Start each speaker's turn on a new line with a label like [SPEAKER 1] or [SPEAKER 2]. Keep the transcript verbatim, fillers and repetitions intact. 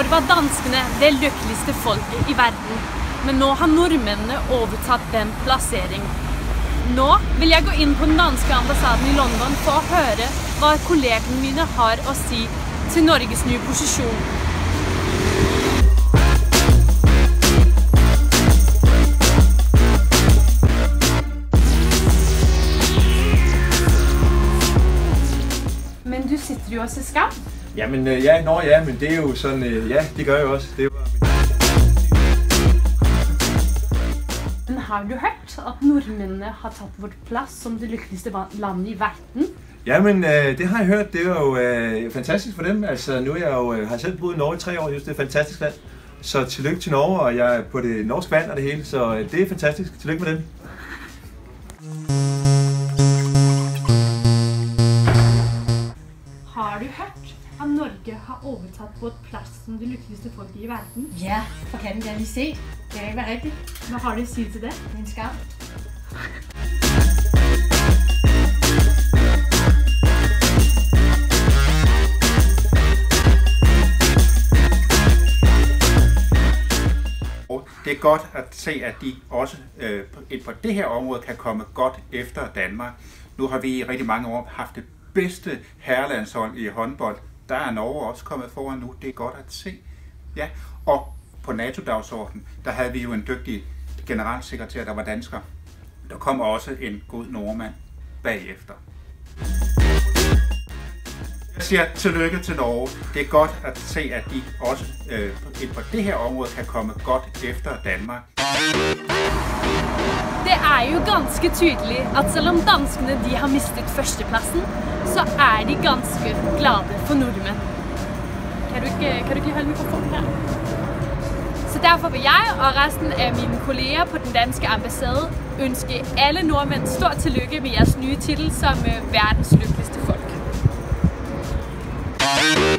[SPEAKER 1] år var danskene det lykkeligste folket i verden, men nå har nordmennene overtatt den plassering. Nå vil jeg gå inn på den danske ambassaden i London for å høre hva kollegene mine har å si til Norges nye posisjon. Men du sitter jo og ser Skam.
[SPEAKER 2] Jamen ja, nå ja, men det er jo sådan, ja, det gør jeg også. Det var
[SPEAKER 1] Men har du hørt at nordmennene har tatt vårt plass som det lykkeligste landet i verden?
[SPEAKER 2] Jamen, øh, det har jeg hørt. Det er jo øh, fantastisk for dem. Altså, nu er jeg jo, øh, har selv boet i Norge i tre år. Jeg synes, det er et fantastisk land. Så tillykke til Norge, og jeg er på det norske vand og det hele. Så øh, det er fantastisk. Tillykke med dem.
[SPEAKER 1] Har du hørt at Norge har overtatt vårt plass som det lykkeligste folket i verden?
[SPEAKER 3] Ja, for kan det lige se. Det kan ikke være rigtigt.
[SPEAKER 1] Hvad har du at sige til det?
[SPEAKER 3] Det er en skam.
[SPEAKER 4] Det er godt at se, at de også øh, på det her område kan komme godt efter Danmark. Nu har vi i rigtig mange år haft det bedste herrelandshold i håndbold. Der er Norge også kommet foran nu. Det er godt at se. Ja. Og på NATO-dagsordenen, der havde vi jo en dygtig generalsekretær, der var dansker. Der kom også en god nordmand bagefter. Jeg siger tillykke til Norge. Det er godt at se, at de også øh, på det her område kan komme godt efter Danmark.
[SPEAKER 1] Det er jo ganske tydelig at selvom danskene de har mistet førsteplassen, så er de ganske glade for nordmenn. Kan du ikke, kan du ikke holde mikrofonen her? Så derfor vil jeg og resten af mine kolleger på den danske ambassade ønske alle nordmænd stort tillykke med jeres nye titel som verdens lykkeligste folk.